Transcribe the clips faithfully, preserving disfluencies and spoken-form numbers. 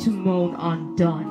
Timon Undone.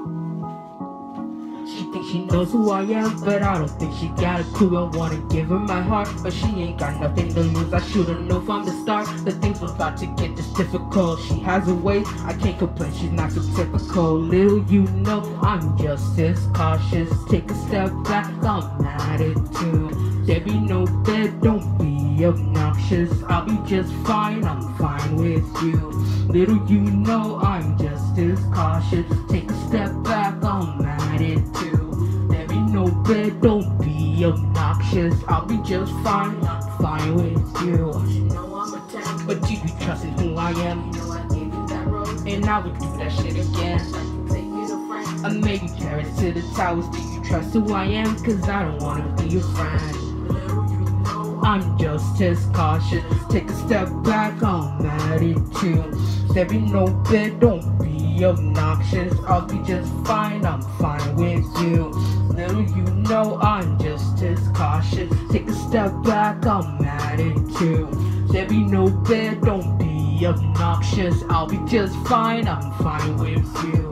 She thinks she knows who I am, but I don't think she got a clue. I wanna give her my heart, but she ain't got nothing to lose. I should've known from the start that things was about to get this difficult. She has a way, I can't complain, she's not so typical. Little you know, I'm just as cautious. Take a step back, I'm at it too. There be no bed, don't be obnoxious. I'll be just fine, I'm fine with you. Little you know, I'm just as cautious. Take a step back, I'm at it too. There be no bed, don't be obnoxious. I'll be just fine, I'm fine with you. But do you trust in who I am? And I would do that shit again. I maybe Paris to the towers. Do you trust who I am? Cause I don't wanna be your friend. I'm just as cautious. Take a step back, I'm at it too. There be no bed, don't be obnoxious. I'll be just fine, I'm fine with you. Little you know, I'm just as cautious. Take a step back, I'm at it too. There be no bed, don't be obnoxious. I'll be just fine, I'm fine with you.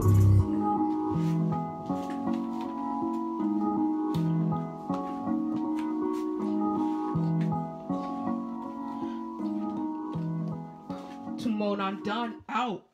Timon Undone out.